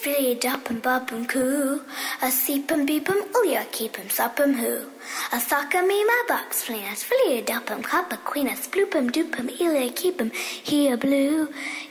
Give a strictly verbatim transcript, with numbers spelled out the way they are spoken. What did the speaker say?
frilly doppum boppum coo. A seepum beepum, ulia keepum suppum who. A socka me my box flinas, frilly doppum coppa queenas, bloopum doopum, ilia keepum, here blue.